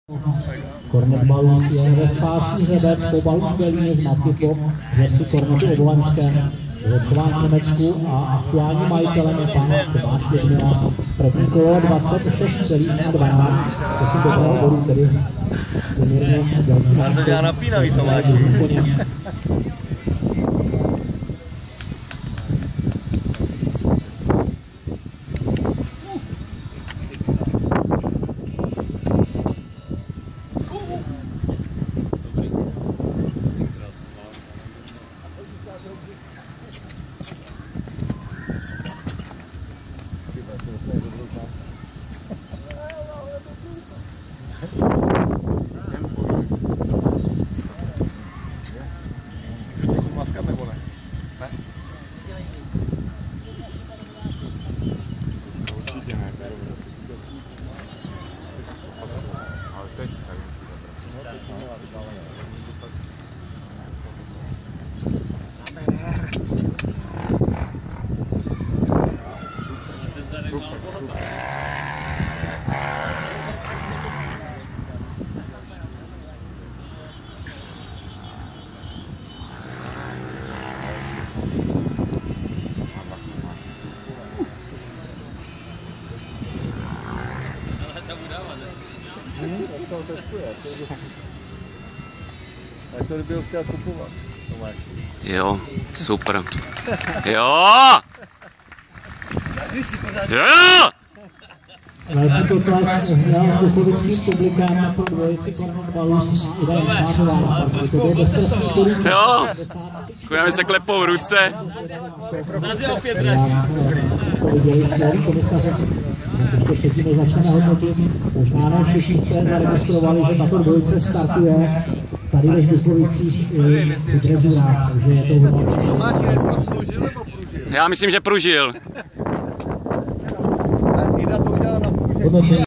Kornet Balus je ve spásný hřebec po Balus Berlíně z matky po hřestu Kornetu Oblanském. Vyhledkován v Německu a aktuálním majitelem je pan Tomáš Jedmila. První kolo 26,12. To si dobrého bodu, tedy poměrně velký. Já to dělá napínavý, Tomáš. Maska nebo ne? Ne? Určitě ne, to je dobré. Ale teď tady musí Tak to by ho chtěl kupovat, Tomáš. Jo, super. Jo! Jo! Velký potlesk měl Kukovickým publikám na dvojici Kornet Balus a Ida Mářová. Jo! Koukám, se klepou ruce. To viděli celý komisaře. Ještě předtím, než začneme hodnotit, možná ne všichni jste zaregistrovali, že tato dvojice startuje tady ve Ždukovicích i v Drezurách, takže je to hodně. Tomáš dneska pružil nebo pružil? Já myslím, že pružil. Ida to udělala na pružení.